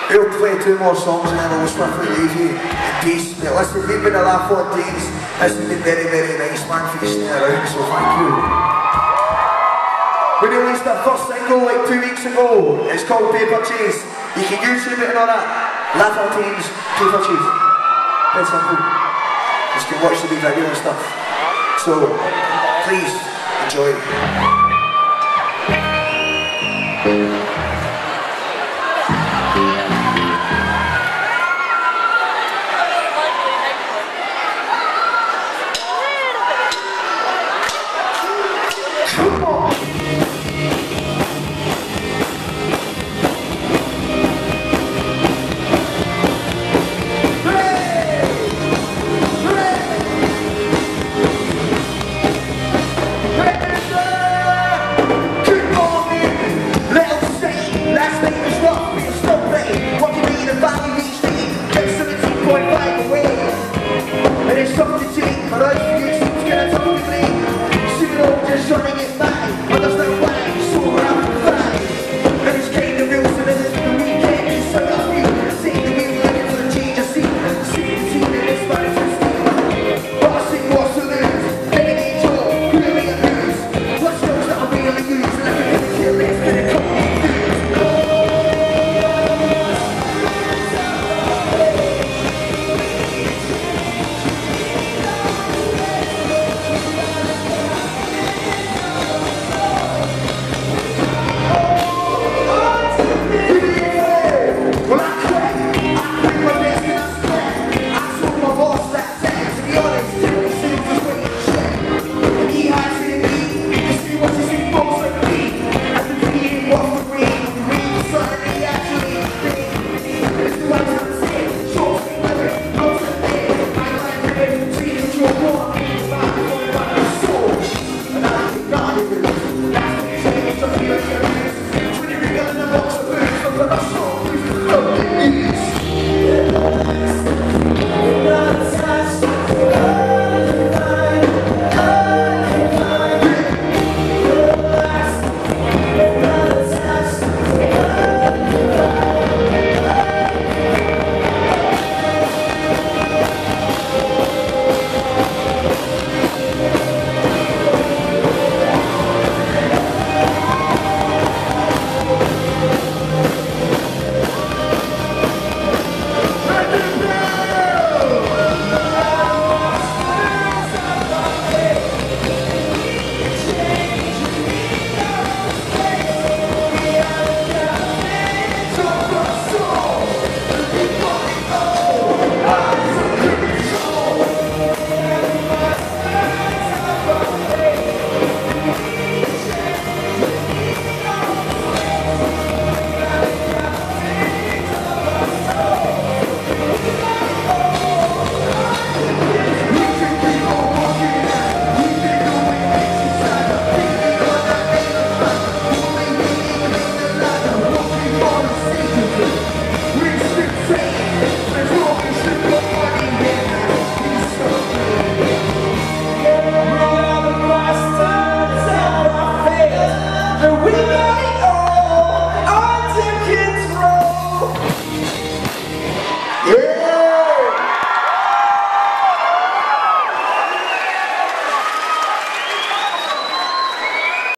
We'll play 2 more songs and then we'll swiftly leave you in peace. But listen, we've been at LaFontaines. This has been very, very nice, man, for you staying around, so thank you. We released our first single like 2 weeks ago. It's called Paper Chase. You can YouTube it and all that. LaFontaines, Paper Chase. Very simple. You can watch the wee video and stuff. So, please, enjoy. It's something to eat, but I